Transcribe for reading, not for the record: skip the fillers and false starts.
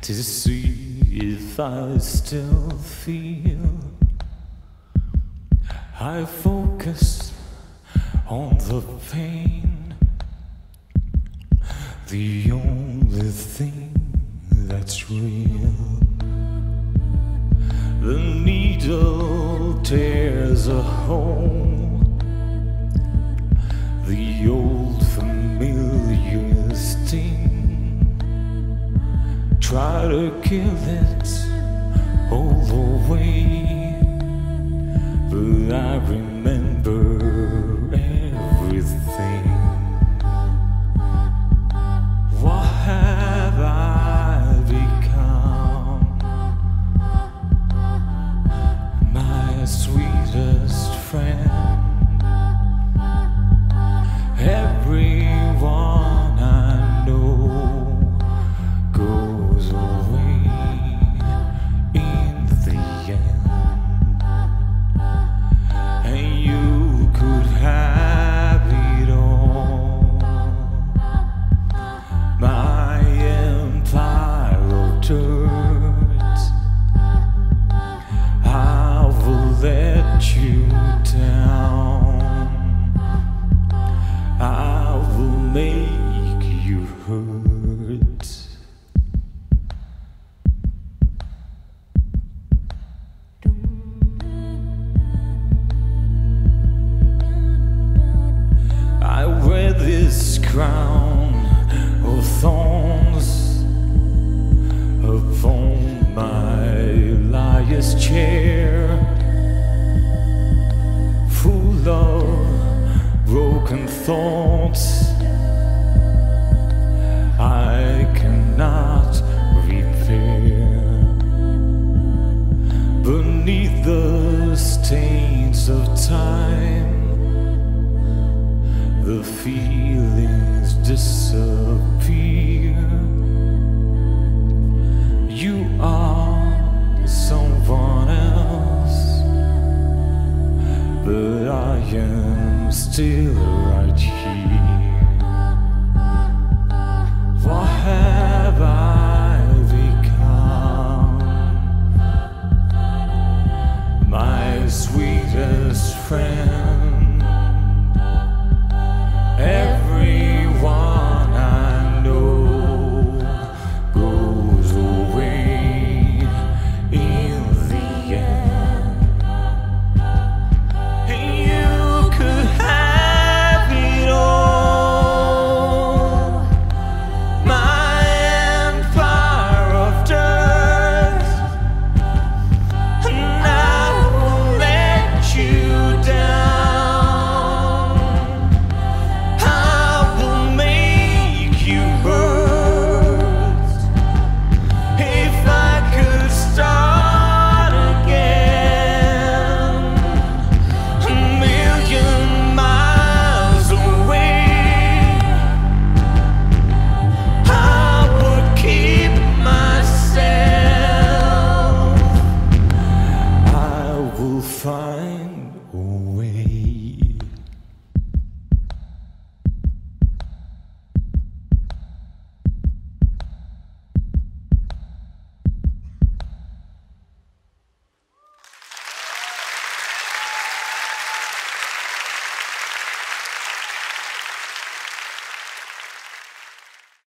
to see if I still feel. I focus on the pain, the only thing that's real. The needle tears a hole, the old familiar sting. Try to kill it all away, but I remember everything. What have I become? My sweetest friend. Everyone I know goes away in the end, and you could have it all. My empire of dirt, I will let you down. I will make you hurt. I wear this crown of thorns upon my liar's chair, full of broken thoughts I cannot repair. Beneath the stains of time, the feelings disappear. You are someone else, but I am still right here. What have I become? My sweetest friend.